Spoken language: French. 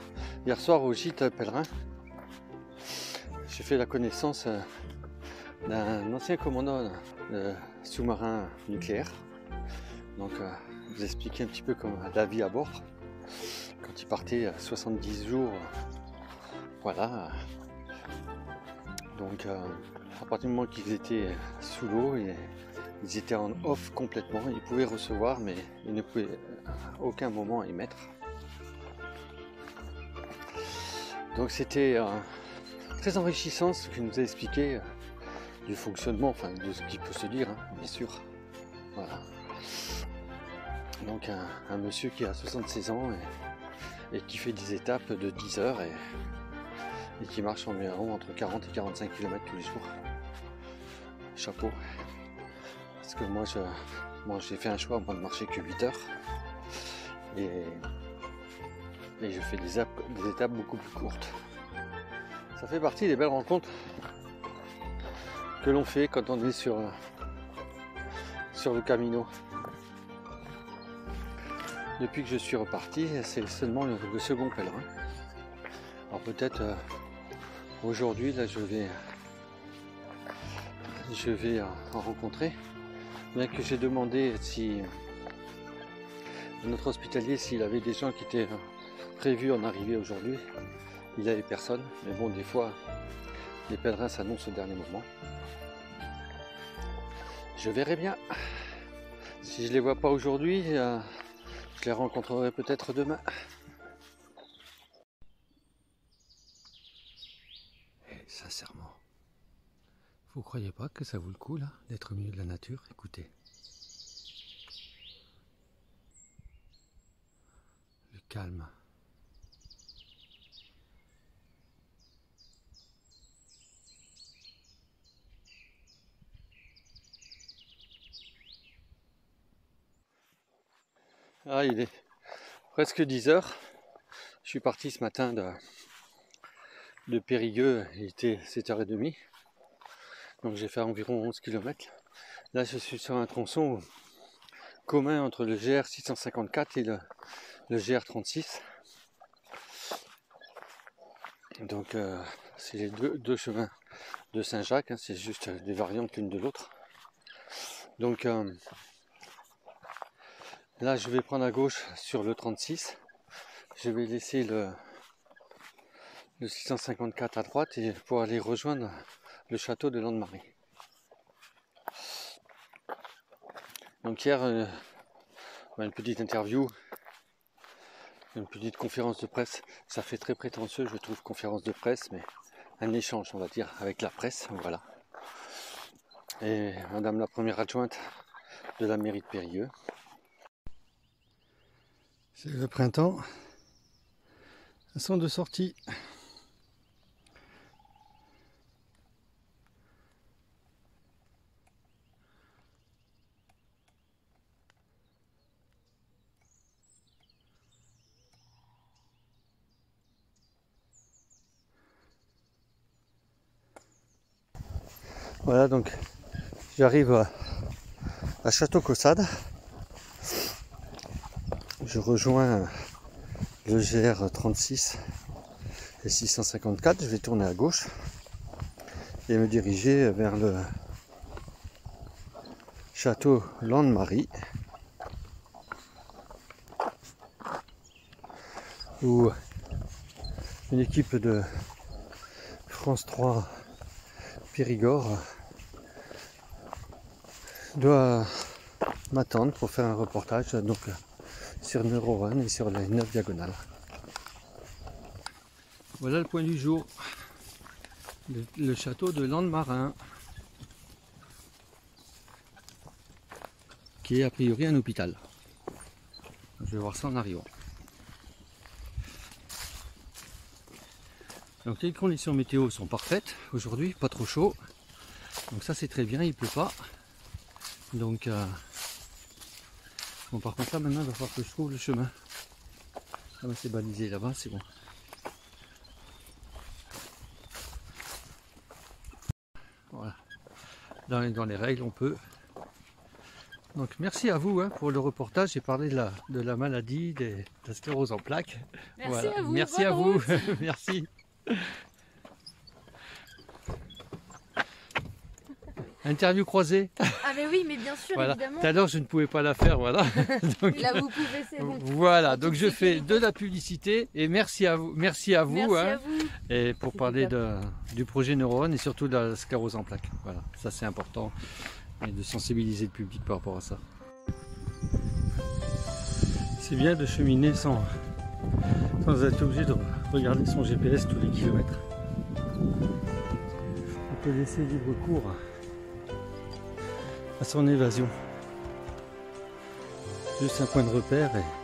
hier soir au gîte pèlerin. J'ai fait la connaissance d'un ancien commandant sous-marin nucléaire. Donc vous expliquer un petit peu comme la vie à bord. Quand il partait 70 jours, voilà. Donc à partir du moment qu'ils étaient sous l'eau, ils étaient en off complètement. Ils pouvaient recevoir, mais ils ne pouvaient à aucun moment émettre. Donc c'était très enrichissant ce qu'il nous a expliqué du fonctionnement, enfin de ce qui peut se dire, hein, bien sûr. Voilà. Donc un monsieur qui a 76 ans et qui fait des étapes de 10 heures et qui marche environ entre 40 et 45 km tous les jours. Chapeau. Parce que moi j'ai fait un choix moi, de marcher que 8 heures et je fais des étapes beaucoup plus courtes. Ça fait partie des belles rencontres que l'on fait quand on est sur le Camino. Depuis que je suis reparti, c'est seulement le second pèlerin. Alors peut-être aujourd'hui, là, je vais en rencontrer. Bien que j'ai demandé si notre hospitalier, s'il avait des gens qui étaient prévus en arriver aujourd'hui, il n'avait personne. Mais bon, des fois, les pèlerins s'annoncent au dernier moment. Je verrai bien. Si je les vois pas aujourd'hui, je les rencontrerai peut-être demain. Sincèrement, vous croyez pas que ça vaut le coup là d'être au milieu de la nature? Écoutez. Le calme. Ah, il est presque 10 heures. Je suis parti ce matin de Périgueux, il était 7h30. Donc j'ai fait environ 11 km. Là je suis sur un tronçon commun entre le GR 654 et le GR36. Donc c'est les deux chemins de Saint-Jacques, hein, c'est juste des variantes l'une de l'autre. Donc là je vais prendre à gauche sur le 36. Je vais laisser le 654 à droite et pour aller rejoindre le château de Landemarie. Donc hier, une petite interview, une petite conférence de presse. Ça fait très prétentieux, je trouve, conférence de presse, mais un échange, on va dire, avec la presse, voilà. Et madame la première adjointe de la mairie de Périgueux. C'est le printemps. Elles sont de sortie. Voilà, donc j'arrive à Château-Caussade. Je rejoins le GR36 et 654. Je vais tourner à gauche et me diriger vers le château Landemarie, où une équipe de France 3 Périgord doit m'attendre pour faire un reportage donc sur Numéro 1 et sur les 9 diagonales. Voilà le point du jour, le château de Landemarin, qui est a priori un hôpital. Je vais voir ça en arrivant. Donc les conditions météo sont parfaites aujourd'hui, pas trop chaud. Donc ça c'est très bien, il pleut pas. Donc bon, par contre là maintenant il va falloir que je trouve le chemin. Ah ben, c'est balisé là-bas, c'est bon. Voilà. Dans les règles on peut Donc merci à vous hein, pour le reportage. J'ai parlé de la maladie de la sclérose en plaques. Merci voilà. à vous. Merci à vous. Merci. Interview croisée. Ah mais oui, mais bien sûr, Voilà. évidemment. Tout à l'heure, je ne pouvais pas la faire, voilà. Donc, Là, vous pouvez, c'est bon. voilà, En donc toute je fais sécurité. de la publicité et merci à vous, merci à vous, Merci hein, à vous. et pour C'était parler top. du projet Neurone et surtout de la sclérose en plaques. Voilà, ça c'est important et de sensibiliser le public par rapport à ça. C'est bien de cheminer sans être obligé de regarder son GPS tous les kilomètres. On peut laisser libre cours à son évasion. Juste un point de repère et